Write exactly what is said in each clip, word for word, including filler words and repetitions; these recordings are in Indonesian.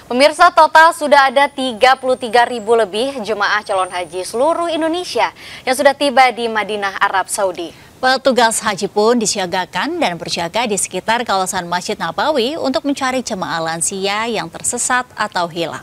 Pemirsa, total sudah ada tiga puluh tiga ribu lebih jemaah calon haji seluruh Indonesia yang sudah tiba di Madinah, Arab Saudi. Petugas haji pun disiagakan dan berjaga di sekitar kawasan Masjid Nabawi untuk mencari jemaah lansia yang tersesat atau hilang.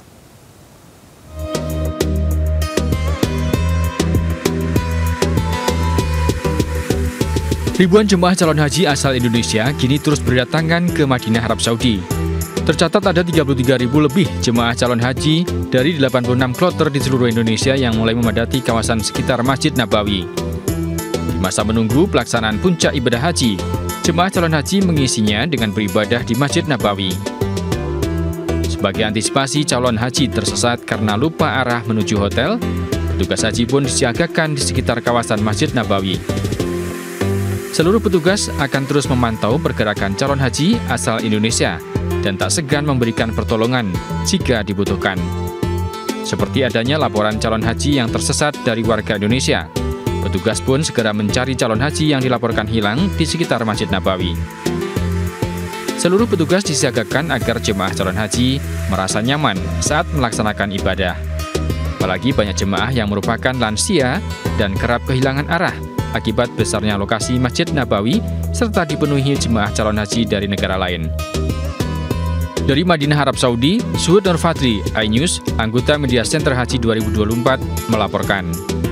Ribuan jemaah calon haji asal Indonesia kini terus berdatangan ke Madinah, Arab Saudi. Tercatat ada tiga puluh tiga ribu lebih jemaah calon haji dari delapan puluh enam kloter di seluruh Indonesia yang mulai memadati kawasan sekitar Masjid Nabawi. Di masa menunggu pelaksanaan puncak ibadah haji, jemaah calon haji mengisinya dengan beribadah di Masjid Nabawi. Sebagai antisipasi calon haji tersesat karena lupa arah menuju hotel, petugas haji pun disiagakan di sekitar kawasan Masjid Nabawi. Seluruh petugas akan terus memantau pergerakan calon haji asal Indonesia dan tak segan memberikan pertolongan jika dibutuhkan. Seperti adanya laporan calon haji yang tersesat dari warga Indonesia, petugas pun segera mencari calon haji yang dilaporkan hilang di sekitar Masjid Nabawi. Seluruh petugas disiagakan agar jemaah calon haji merasa nyaman saat melaksanakan ibadah. Apalagi banyak jemaah yang merupakan lansia dan kerap kehilangan arah akibat besarnya lokasi Masjid Nabawi serta dipenuhi jemaah calon haji dari negara lain. Dari Madinah, Arab Saudi, Suhud Nur Fadri, iNews, anggota Media Center Haji dua ribu dua puluh empat, melaporkan.